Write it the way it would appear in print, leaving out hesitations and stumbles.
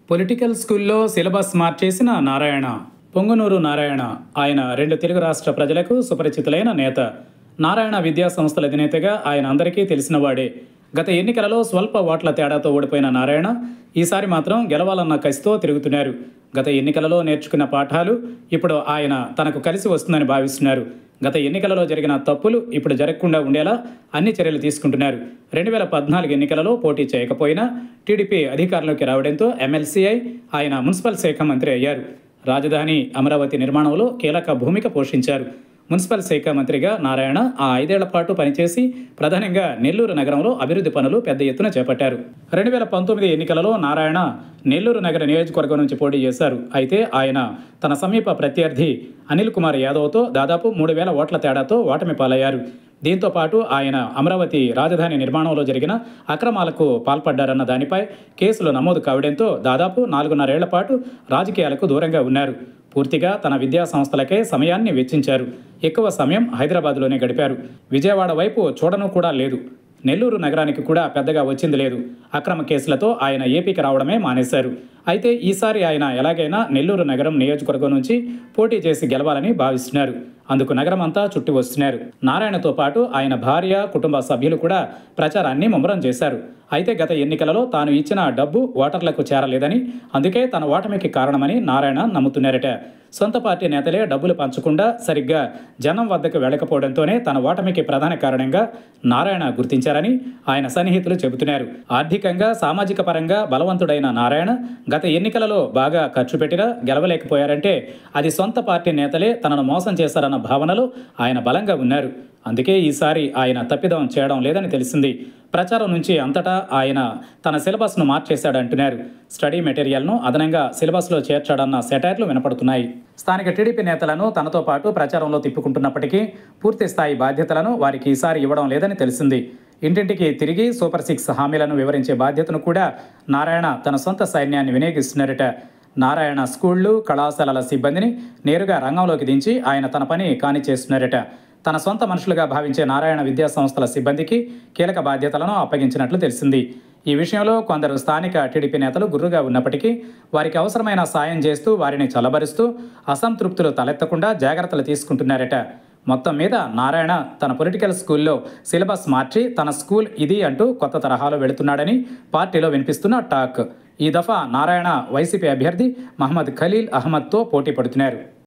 Political స్కూల్లో syllabus మార్చేసిన నారాయణ. పొంగనూరు నారాయణ. ఆయన రెండు తెలుగు రాష్ట్ర ప్రజలకు సుపరిచితులైన నేత. నారాయణ విద్యా సంస్థల అధినేతగా ఆయన అందరికీ తెలిసినవాడే. గత ఎన్నికలలో స్వల్ప ఓట్ల తేడాతో ఓడిపోయిన నారాయణ ఈసారి మాత్రం గెలవాలన్న కసితో తిరుగుతున్నారు. గత ఎన్నికలలో నేర్చుకున్న పాఠాలు ఇప్పుడు ఆయన తనకు కలిసి వస్తుందని భావిస్తున్నారు. గత ఎన్నికలలో జరిగిన తప్పులు ఇప్పుడు జరగకుండా ఉండేలా అన్ని చర్యలు తీసుకుంటున్నారు. 2014 ఎన్నికలలో పోటీ చేయకపోయినా టీడీపీ అధికారంలోకి రావడంతో ఎమ్మెల్సీ ఆయన మున్సిపల్ శాఖ మంత్రి అయ్యారు. రాజధాని అమరావతి నిర్మాణంలో కీలక భూమిక పోషించారు. మున్సిపల్ శాఖ మంత్రిగా నారాయణ ఆ 5 ఏళ్ల పాటు పనిచేసి ప్రధానంగా నెల్లూరు నగరంలో అభివృద్ధి పనులు పెద్ద ఎత్తున చేపట్టారు. 2019 ఎన్నికలలో నారాయణ నెల్లూరు నగర నియోజకవర్గం నుంచి పోటీ చేశారు. అయితే ఆయన తన సమీప ప్రత్యర్థి అనిల్ కుమార్ యాదవ్తో దాదాపు 3,000 ఓట్ల తేడాతో ఓటమి పాలయ్యారు. దీంతో పాటు ఆయన అమరావతి రాజధాని నిర్మాణంలో జరిగిన అక్రమాలకు పాల్పడ్డారన్న దానిపై కేసులు నమోదు కావడంతో దాదాపు 4.5 ఏళ్ల పాటు రాజకీయాలకు దూరంగా ఉన్నారు. పూర్తిగా తన విద్యా సంస్థలకే సమయాన్ని వెచ్చించారు. ఎక్కువ సమయం హైదరాబాద్లోనే గడిపారు. విజయవాడ వైపు చూడను కూడా లేదు. నెల్లూరు నగరానికి కూడా పెద్దగా వచ్చింది లేదు. అక్రమ కేసులతో ఆయన ఏపీకి రావడమే మానేశారు. అయితే ఈసారి ఆయన ఎలాగైనా నెల్లూరు నగరం నియోజకవర్గం నుంచి పోటీ చేసి గెలవాలని భావిస్తున్నారు. అందుకు నగరం అంతా చుట్టి వస్తున్నారు. నారాయణతో పాటు ఆయన భార్య, కుటుంబ సభ్యులు కూడా ప్రచారాన్ని ముమ్మరం చేశారు. అయితే గత ఎన్నికలలో తాను ఇచ్చిన డబ్బు ఓటర్లకు చేరలేదని, అందుకే తన ఓటమికి కారణమని నారాయణ నమ్ముతున్నారట. సొంత పార్టీ నేతలే డబ్బులు పంచకుండా సరిగ్గా జనం వద్దకు వెళ్ళకపోవడంతోనే తన ఓటమికి ప్రధాన కారణంగా నారాయణ గుర్తించారని ఆయన సన్నిహితులు చెబుతున్నారు. ఆర్థికంగా, సామాజిక పరంగా బలవంతుడైన నారాయణ గత ఎన్నికలలో బాగా ఖర్చు పెట్టినా గెలవలేకపోయారంటే అది సొంత పార్టీ నేతలే తనను మోసం చేశారన్న భావనలో ఆయన బలంగా ఉన్నారు. అందుకే ఈసారి ఆయన తప్పిదం చేయడం లేదని తెలిసింది. ప్రచారం నుంచి అంతటా ఆయన తన సిలబస్ను మార్చేశాడంటున్నారు. స్టడీ మెటీరియల్ను అదనంగా సిలబస్లో చేర్చాడన్న సెటైర్లు వినపడుతున్నాయి. స్థానిక టీడీపీ నేతలను తనతో పాటు ప్రచారంలో తిప్పుకుంటున్నప్పటికీ పూర్తి స్థాయి బాధ్యతలను వారికి ఈసారి ఇవ్వడం లేదని తెలిసింది. ఇంటింటికి తిరిగి సూపర్ 6 హామీలను వివరించే బాధ్యతను కూడా నారాయణ తన సొంత సైన్యాన్ని వినియోగిస్తున్నారట. నారాయణ స్కూళ్లు, కళాశాలల సిబ్బందిని నేరుగా రంగంలోకి దించి ఆయన తన పని కానిచేస్తున్నారట. తన సొంత మనుషులుగా భావించే నారాయణ విద్యా సంస్థల సిబ్బందికి కీలక బాధ్యతలను అప్పగించినట్లు తెలిసింది. ఈ విషయంలో కొందరు స్థానిక టీడీపీ నేతలు గుర్రుగా ఉన్నప్పటికీ వారికి అవసరమైన సాయం చేస్తూ వారిని చల్లబరుస్తూ అసంతృప్తులు తలెత్తకుండా జాగ్రత్తలు తీసుకుంటున్నారట. మొత్తం మీద నారాయణ తన పొలిటికల్ స్కూల్లో సిలబస్ మార్చి తన స్కూల్ ఇది అంటూ కొత్త తరహాలో వెళుతున్నాడని పార్టీలో వినిపిస్తున్న టాక్. ఈ దఫా నారాయణ వైసీపీ అభ్యర్థి మహమ్మద్ ఖలీల్ అహ్మద్తో పోటీ పడుతున్నారు.